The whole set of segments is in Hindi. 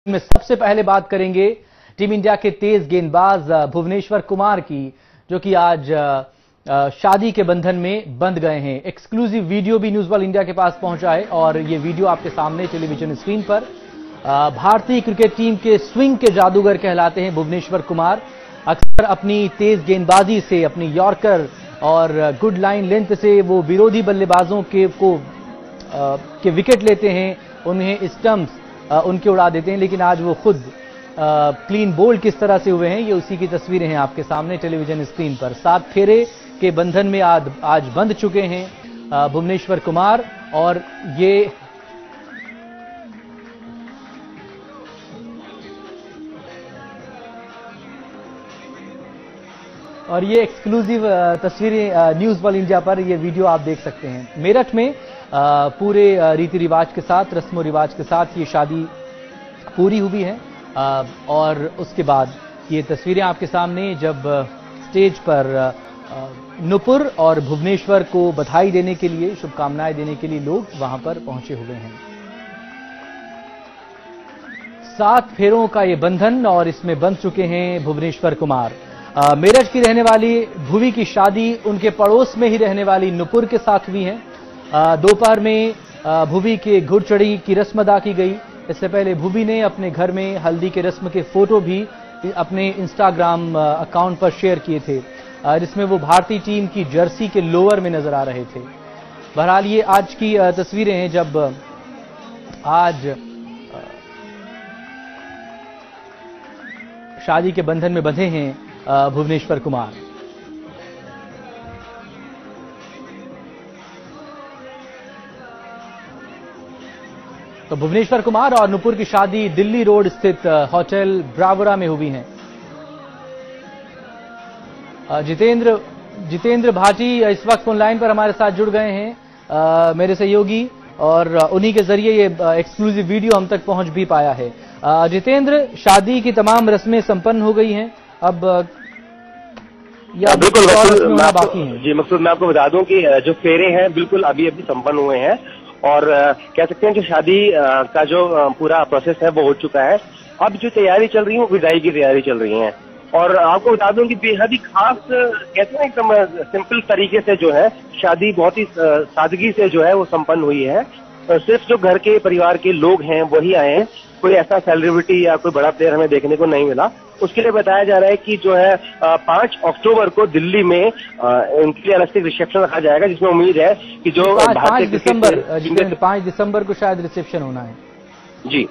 में सबसे पहले बात करेंगे टीम इंडिया के तेज गेंदबाज भुवनेश्वर कुमार की, जो कि आज शादी के बंधन में बंध गए हैं। एक्सक्लूसिव वीडियो भी न्यूज वर्ल्ड इंडिया के पास पहुंचा है और ये वीडियो आपके सामने टेलीविजन स्क्रीन पर। भारतीय क्रिकेट टीम के स्विंग के जादूगर कहलाते हैं भुवनेश्वर कुमार। अक्सर अपनी तेज गेंदबाजी से, अपनी यॉर्कर और गुड लाइन लेंथ से वो विरोधी बल्लेबाजों के विकेट लेते हैं, उन्हें स्टंप्स उनके उड़ा देते हैं। लेकिन आज वो खुद क्लीन बोल्ड किस तरह से हुए हैं, ये उसी की तस्वीरें हैं आपके सामने टेलीविजन स्क्रीन पर। 7 फेरे के बंधन में आज बंध चुके हैं भुवनेश्वर कुमार और ये एक्सक्लूसिव तस्वीरें न्यूज वर्ल्ड इंडिया पर ये वीडियो आप देख सकते हैं। मेरठ में पूरे रीति रिवाज के साथ, रस्मो रिवाज के साथ ये शादी पूरी हुई है और उसके बाद ये तस्वीरें आपके सामने, जब स्टेज पर नुपुर और भुवनेश्वर को बधाई देने के लिए, शुभकामनाएं देने के लिए लोग वहां पर पहुंचे हुए हैं। 7 फेरों का ये बंधन और इसमें बंध चुके हैं भुवनेश्वर कुमार। मेरठ की रहने वाली भुवी की शादी उनके पड़ोस में ही रहने वाली नुपुर के साथ हुई है। दोपहर में भुवी के घुड़चढ़ी की रस्म अदा की गई। इससे पहले भुवी ने अपने घर में हल्दी के रस्म के फोटो भी अपने इंस्टाग्राम अकाउंट पर शेयर किए थे, जिसमें वो भारतीय टीम की जर्सी के लोअर में नजर आ रहे थे। बहरहाल ये आज की तस्वीरें हैं जब आज शादी के बंधन में बंधे हैं भुवनेश्वर कुमार। तो भुवनेश्वर कुमार और नुपुर की शादी दिल्ली रोड स्थित होटल ब्रावरा में हुई है। जितेंद्र भाटी इस वक्त ऑनलाइन पर हमारे साथ जुड़ गए हैं, मेरे सहयोगी, और उन्हीं के जरिए ये एक्सक्लूसिव वीडियो हम तक पहुंच भी पाया है। जितेंद्र, शादी की तमाम रस्में संपन्न हो गई हैं अब या बिल्कुल बाकी हैं? जी मकसूद, मैं आपको बता दूं कि जो फेरे हैं बिल्कुल अभी संपन्न हुए हैं और कह सकते हैं कि शादी का जो पूरा प्रोसेस है वो हो चुका है। अब जो तैयारी चल रही है वो विदाई की तैयारी चल रही है। और आपको बता दूं कि बेहद ही खास, कहते हैं एकदम सिंपल तरीके से जो है शादी बहुत ही सादगी से जो है वो संपन्न हुई है। सिर्फ जो घर के परिवार के लोग हैं वही आए हैं, कोई ऐसा सेलिब्रिटी या कोई बड़ा प्लेयर हमें देखने को नहीं मिला। उसके लिए बताया जा रहा है कि जो है 5 अक्टूबर को दिल्ली में उनके लिए अलग से रिसेप्शन रखा जाएगा, जिसमें उम्मीद है कि जो 5 दिसंबर को शायद रिसेप्शन होना है। जी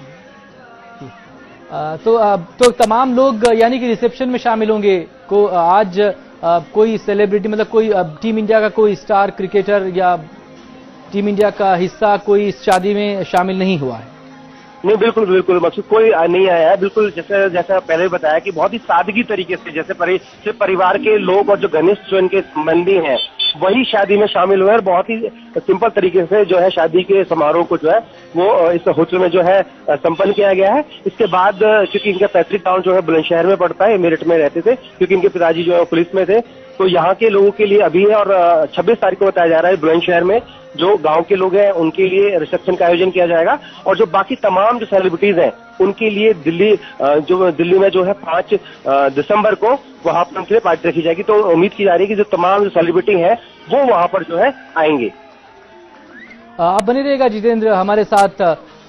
तो तमाम लोग यानी कि रिसेप्शन में शामिल होंगे। आज कोई सेलिब्रिटी, मतलब कोई टीम इंडिया का कोई स्टार क्रिकेटर या टीम इंडिया का हिस्सा कोई इस शादी में शामिल नहीं हुआ है? नहीं, बिल्कुल मकसूद कोई नहीं आया है। बिल्कुल जैसा पहले बताया कि बहुत ही सादगी तरीके से, जैसे सिर्फ परिवार के लोग और जो घनिष्ठ जो इनके संबंधी हैं वही शादी में शामिल हुए और बहुत ही सिंपल तरीके से जो है शादी के समारोह को जो है वो इस होटल में जो है संपन्न किया गया है। इसके बाद क्योंकि इनका पैतृक गांव जो है बुलंदशहर में पड़ता है, मेरठ में रहते थे, क्योंकि इनके पिताजी जो है पुलिस में थे, तो यहाँ के लोगों के लिए अभी है। और 26 तारीख को बताया जा रहा है बुलंदशहर में जो गांव के लोग हैं उनके लिए रिसेप्शन का आयोजन किया जाएगा। और जो बाकी तमाम जो सेलिब्रिटीज हैं उनके लिए दिल्ली में जो है 5 दिसंबर को वहां पर उनके लिए पार्टी रखी जाएगी। तो उम्मीद की जा रही है कि जो तमाम जो सेलिब्रिटी हैं वो वहां पर जो है आएंगे। आप बने रहिएगा जितेंद्र हमारे साथ।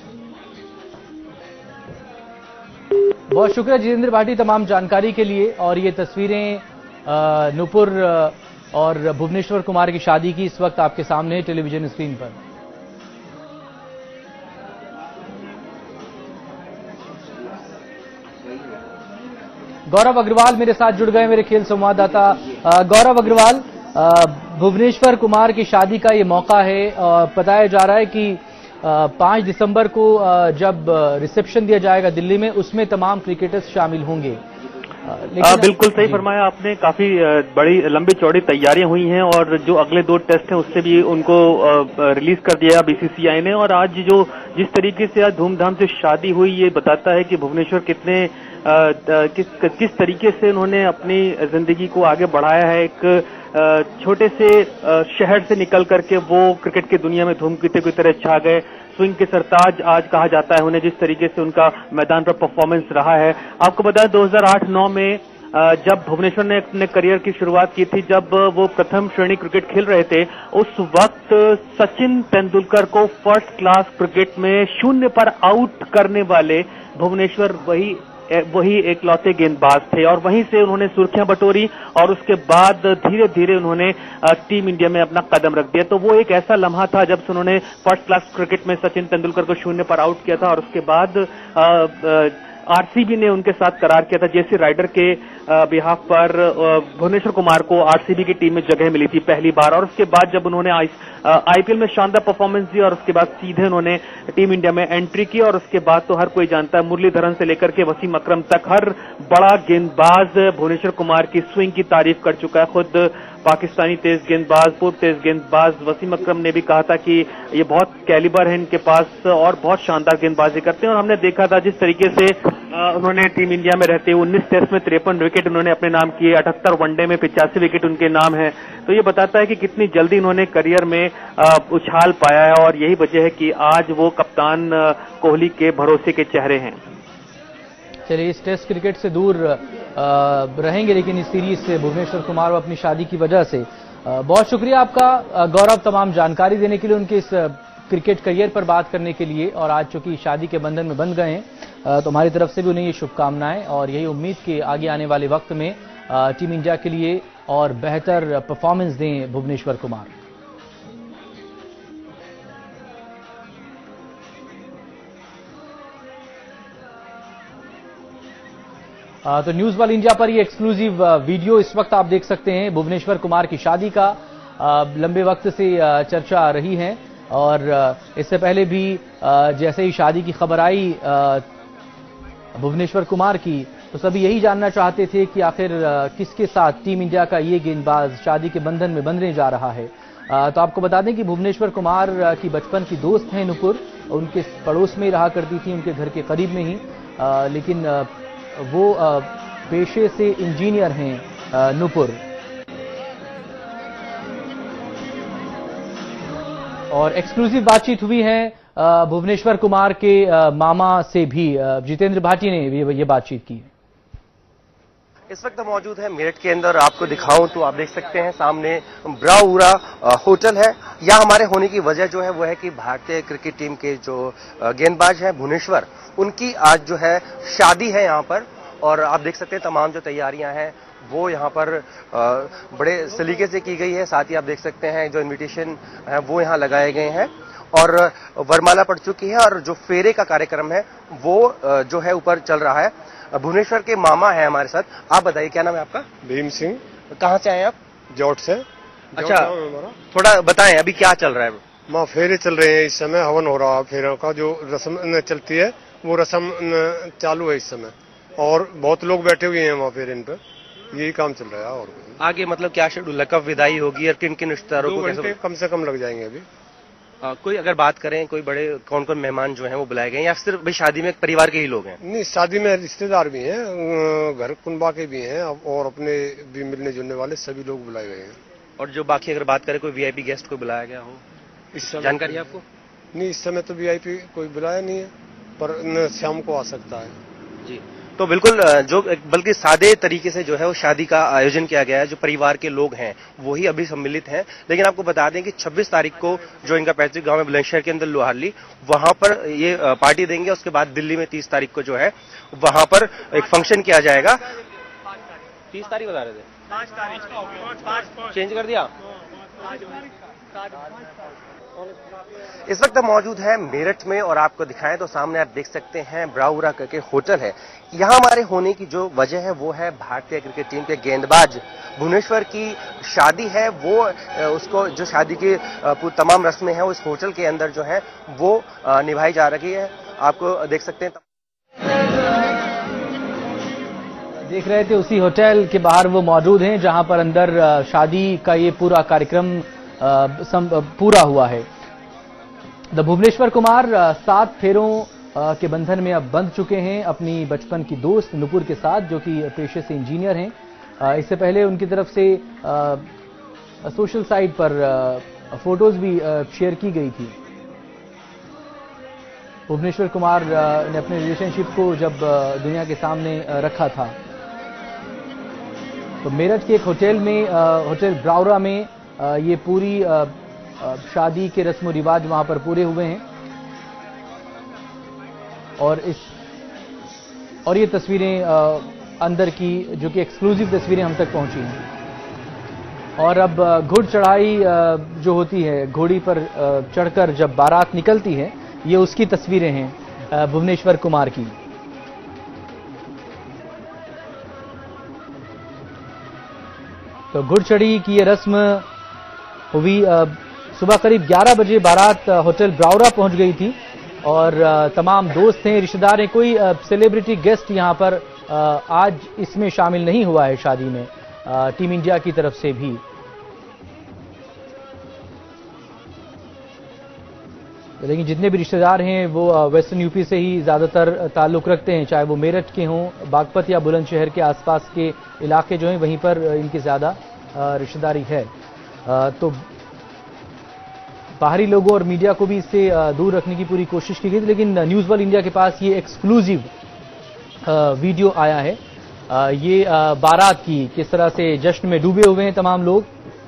बहुत शुक्रिया जितेंद्र भाटी तमाम जानकारी के लिए। और ये तस्वीरें नुपुर और भुवनेश्वर कुमार की शादी की इस वक्त आपके सामने टेलीविजन स्क्रीन पर। गौरव अग्रवाल मेरे साथ जुड़ गए, मेरे खेल संवाददाता। गौरव अग्रवाल, भुवनेश्वर कुमार की शादी का ये मौका है। बताया जा रहा है कि 5 दिसंबर को जब रिसेप्शन दिया जाएगा दिल्ली में, उसमें तमाम क्रिकेटर्स शामिल होंगे। बिल्कुल सही फरमाया आपने। काफी बड़ी लंबी चौड़ी तैयारियां हुई हैं और जो अगले 2 टेस्ट हैं उससे भी उनको रिलीज कर दिया बीसीसीआई ने। और आज जिस तरीके से आज धूमधाम से शादी हुई, ये बताता है कि भुवनेश्वर किस तरीके से उन्होंने अपनी जिंदगी को आगे बढ़ाया है। एक छोटे से शहर से निकल करके वो क्रिकेट की दुनिया में धूमकेतु की तरह छा गए। स्विंग के सरताज आज कहा जाता है उन्हें, जिस तरीके से उनका मैदान पर परफॉर्मेंस रहा है। आपको बताएं 2008-9 में जब भुवनेश्वर ने अपने करियर की शुरुआत की थी, जब वो प्रथम श्रेणी क्रिकेट खेल रहे थे, उस वक्त सचिन तेंदुलकर को फर्स्ट क्लास क्रिकेट में 0 पर आउट करने वाले भुवनेश्वर वही एकलौते गेंदबाज थे और वहीं से उन्होंने सुर्खियां बटोरी और उसके बाद धीरे धीरे उन्होंने टीम इंडिया में अपना कदम रख दिया। तो वो एक ऐसा लम्हा था जब से उन्होंने फर्स्ट क्लास क्रिकेट में सचिन तेंदुलकर को 0 पर आउट किया था और उसके बाद आरसीबी ने उनके साथ करार किया था। जेसी राइडर के बिहाफ पर भुवनेश्वर कुमार को आरसीबी की टीम में जगह मिली थी पहली बार और उसके बाद जब उन्होंने आईपीएल में शानदार परफॉर्मेंस दी और उसके बाद सीधे उन्होंने टीम इंडिया में एंट्री की और उसके बाद तो हर कोई जानता है, मुरलीधरन से लेकर के वसीम अकरम तक हर बड़ा गेंदबाज भुवनेश्वर कुमार की स्विंग की तारीफ कर चुका है। खुद पाकिस्तानी तेज गेंदबाज, पूर्व तेज गेंदबाज वसीम अकरम ने भी कहा था कि ये बहुत कैलिबर है इनके पास और बहुत शानदार गेंदबाजी करते हैं और हमने देखा था जिस तरीके से उन्होंने टीम इंडिया में रहते हुए 19 टेस्ट में 53 विकेट उन्होंने अपने नाम किए, 78 वनडे में 85 विकेट उनके नाम है। तो ये बताता है कि कितनी जल्दी उन्होंने करियर में उछाल पाया है और यही वजह है कि आज वो कप्तान कोहली के भरोसे के चेहरे हैं। चलिए, इस टेस्ट क्रिकेट से दूर रहेंगे लेकिन इस सीरीज से भुवनेश्वर कुमार अपनी शादी की वजह से। बहुत शुक्रिया आपका गौरव, तमाम जानकारी देने के लिए, उनके इस क्रिकेट करियर पर बात करने के लिए। और आज चूंकि शादी के बंधन में बंध गए हैं तो हमारी तरफ से भी उन्हें ये शुभकामनाएं और यही उम्मीद कि आगे आने वाले वक्त में टीम इंडिया के लिए और बेहतर परफॉर्मेंस दें भुवनेश्वर कुमार। तो न्यूज वर्ल्ड इंडिया पर ये एक्सक्लूसिव वीडियो इस वक्त आप देख सकते हैं। भुवनेश्वर कुमार की शादी का लंबे वक्त से चर्चा आ रही है और इससे पहले भी जैसे ही शादी की खबर आई भुवनेश्वर कुमार की, तो सभी यही जानना चाहते थे कि आखिर किसके साथ टीम इंडिया का ये गेंदबाज शादी के बंधन में बंधने जा रहा है। तो आपको बता दें कि भुवनेश्वर कुमार की बचपन की दोस्त हैं नुपुर, उनके पड़ोस में ही रहा करती थी, उनके घर के करीब में ही, लेकिन वो पेशे से इंजीनियर हैं नुपुर। और एक्सक्लूसिव बातचीत हुई है भुवनेश्वर कुमार के मामा से भी। जितेंद्र भाटी ने ये बातचीत की है। इस वक्त मौजूद है मेरठ के अंदर, आपको दिखाऊं तो आप देख सकते हैं सामने ब्राउरा होटल है। यहाँ हमारे होने की वजह जो है वो है कि भारतीय क्रिकेट टीम के जो गेंदबाज हैं भुवनेश्वर, उनकी आज जो है शादी है यहाँ पर और आप देख सकते हैं तमाम जो तैयारियां हैं वो यहाँ पर बड़े सलीके से की गई है। साथ ही आप देख सकते हैं जो इनविटेशन है वो यहाँ लगाए गए हैं और वरमाला पड़ चुकी है और जो फेरे का कार्यक्रम है वो जो है ऊपर चल रहा है। भुवनेश्वर के मामा है हमारे साथ। आप बताइए, क्या नाम है आपका? भीम सिंह। कहाँ से आए आप? जौट से। अच्छा, थोड़ा बताएं अभी क्या चल रहा है? वहाँ फेरे चल रहे हैं इस समय, हवन हो रहा है। फेरों का जो रस्म चलती है वो रस्म चालू है इस समय और बहुत लोग बैठे हुए हैं वहाँ फेरे पर, यही काम चल रहा है। और आगे मतलब क्या शेड्यूल है, कब विदाई होगी और किन किन रिश्तेदारों को? 2 घंटे कम से कम लग जाएंगे अभी। कोई अगर बात करें, कोई बड़े कौन कौन मेहमान जो हैं वो बुलाए गए या सिर्फ भाई शादी में परिवार के ही लोग हैं? नहीं, शादी में रिश्तेदार भी हैं, घर कुनबा के भी हैं और अपने भी मिलने जुलने वाले सभी लोग बुलाए गए हैं। और जो बाकी अगर बात करें कोई वीआईपी गेस्ट कोई बुलाया गया हो इस समय? जानकारी आपको? नहीं, इस समय तो वीआईपी कोई बुलाया नहीं है, पर शाम को आ सकता है जी। तो बिल्कुल जो बल्कि सादे तरीके से जो है वो शादी का आयोजन किया गया है। जो परिवार के लोग हैं वही अभी सम्मिलित हैं, लेकिन आपको बता दें कि 26 तारीख को जो इनका पैतृक गांव है बुलंदशहर के अंदर लोहारली, वहां पर ये पार्टी देंगे। उसके बाद दिल्ली में 30 तारीख को जो है वहां पर एक फंक्शन किया जाएगा। 30 तारीख बता रहे थे, 5 तारीख चेंज कर दिया। इस वक्त मौजूद है मेरठ में और आपको दिखाएं तो सामने आप देख सकते हैं ब्राउरा करके होटल है। यहाँ हमारे होने की जो वजह है वो है भारतीय क्रिकेट टीम के गेंदबाज भुवनेश्वर की शादी है। वो उसको जो शादी की तमाम रस्में हैं उस होटल के अंदर जो है वो निभाई जा रही है। आपको देख सकते हैं, देख रहे थे उसी होटल के बाहर वो मौजूद हैं जहां पर अंदर शादी का ये पूरा कार्यक्रम पूरा हुआ है। भुवनेश्वर कुमार 7 फेरों के बंधन में अब बंध चुके हैं अपनी बचपन की दोस्त नुपुर के साथ, जो कि पेशे से इंजीनियर हैं। इससे पहले उनकी तरफ से सोशल साइट पर फोटोज भी शेयर की गई थी। भुवनेश्वर कुमार ने अपने रिलेशनशिप को जब दुनिया के सामने रखा था, तो मेरठ के एक होटल में, होटल ब्राउरा में ये पूरी शादी के रस्म रिवाज वहां पर पूरे हुए हैं। और ये तस्वीरें अंदर की, जो कि एक्सक्लूसिव तस्वीरें हम तक पहुंची हैं। और अब घुड़ चढ़ाई जो होती है, घोड़ी पर चढ़कर जब बारात निकलती है, ये उसकी तस्वीरें हैं भुवनेश्वर कुमार की। तो घुड़चढ़ी की ये रस्म हुई। सुबह करीब 11 बजे बारात होटल ब्राउरा पहुंच गई थी और तमाम दोस्त हैं, रिश्तेदार हैं। कोई सेलिब्रिटी गेस्ट यहां पर आज इसमें शामिल नहीं हुआ है शादी में, टीम इंडिया की तरफ से भी। लेकिन जितने भी रिश्तेदार हैं वो वेस्टर्न यूपी से ही ज्यादातर ताल्लुक रखते हैं, चाहे वो मेरठ के हों, बागपत या बुलंदशहर के आसपास के इलाके जो हैं वहीं पर इनकी ज्यादा रिश्तेदारी है। तो बाहरी लोगों और मीडिया को भी इससे दूर रखने की पूरी कोशिश की गई, लेकिन न्यूज वर्ल्ड इंडिया के पास ये एक्सक्लूसिव वीडियो आया है। ये बारात की किस तरह से जश्न में डूबे हुए हैं तमाम लोग।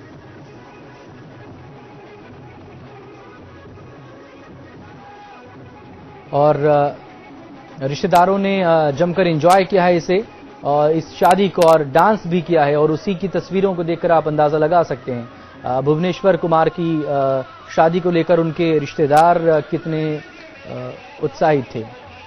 और रिश्तेदारों ने जमकर एंजॉय किया है इसे, और इस शादी को, और डांस भी किया है। और उसी की तस्वीरों को देखकर आप अंदाजा लगा सकते हैं भुवनेश्वर कुमार की शादी को लेकर उनके रिश्तेदार कितने उत्साहित थे।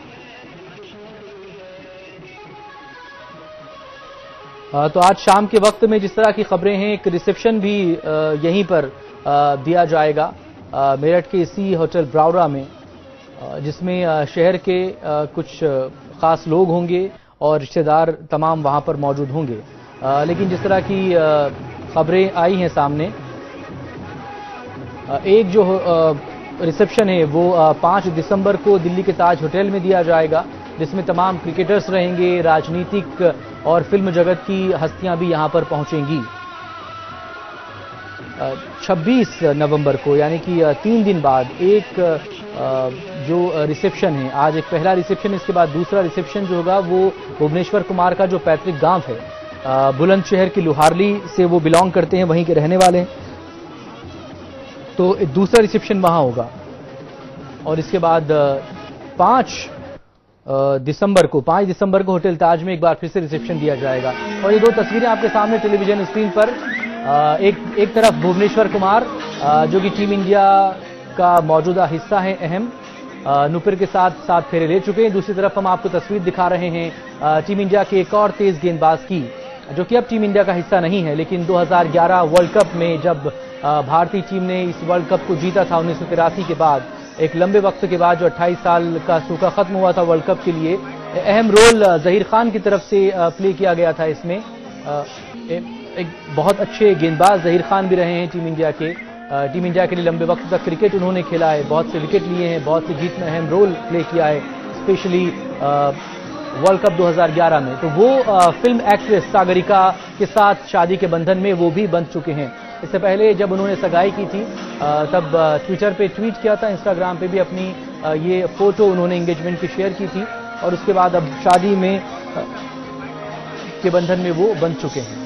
तो आज शाम के वक्त में जिस तरह की खबरें हैं, एक रिसेप्शन भी यहीं पर दिया जाएगा मेरठ के इसी होटल ब्राउरा में, जिसमें शहर के कुछ खास लोग होंगे और रिश्तेदार तमाम वहां पर मौजूद होंगे। लेकिन जिस तरह की खबरें आई हैं सामने, एक जो रिसेप्शन है वो 5 दिसंबर को दिल्ली के ताज होटल में दिया जाएगा, जिसमें तमाम क्रिकेटर्स रहेंगे, राजनीतिक और फिल्म जगत की हस्तियां भी यहां पर पहुंचेंगी। 26 नवंबर को, यानी कि 3 दिन बाद, एक जो रिसेप्शन है, आज एक पहला रिसेप्शन, इसके बाद दूसरा रिसेप्शन जो होगा वो भुवनेश्वर कुमार का जो पैतृक गांव है, बुलंदशहर की लुहारली से वो बिलोंग करते हैं, वहीं के रहने वाले हैं। तो दूसरा रिसेप्शन वहां होगा। और इसके बाद 5 दिसंबर को होटल ताज में एक बार फिर से रिसेप्शन दिया जाएगा। और ये 2 तस्वीरें आपके सामने टेलीविजन स्क्रीन पर, एक तरफ भुवनेश्वर कुमार जो कि टीम इंडिया का मौजूदा हिस्सा है अहम, नुपुर के साथ 7 फेरे ले चुके हैं। दूसरी तरफ हम आपको तस्वीर दिखा रहे हैं टीम इंडिया के एक और तेज गेंदबाज की, जो कि अब टीम इंडिया का हिस्सा नहीं है, लेकिन 2011 वर्ल्ड कप में जब भारतीय टीम ने इस वर्ल्ड कप को जीता था 1983 के बाद, एक लंबे वक्त के बाद जो 28 साल का सूखा खत्म हुआ था वर्ल्ड कप के लिए, अहम रोल जहीर खान की तरफ से प्ले किया गया था। इसमें एक बहुत अच्छे गेंदबाज जहीर खान भी रहे हैं टीम इंडिया के लिए लंबे वक्त तक क्रिकेट उन्होंने खेला है, बहुत से विकेट लिए हैं, बहुत सी जीत में अहम रोल प्ले किया है, स्पेशली वर्ल्ड कप 2011 में। तो वो फिल्म एक्ट्रेस सागरिका के साथ शादी के बंधन में वो भी बंध चुके हैं। इससे पहले जब उन्होंने सगाई की थी तब ट्विटर पे ट्वीट किया था, इंस्टाग्राम पे भी अपनी ये फोटो उन्होंने एंगेजमेंट की शेयर की थी, और उसके बाद अब शादी में के बंधन में वो बंध चुके हैं।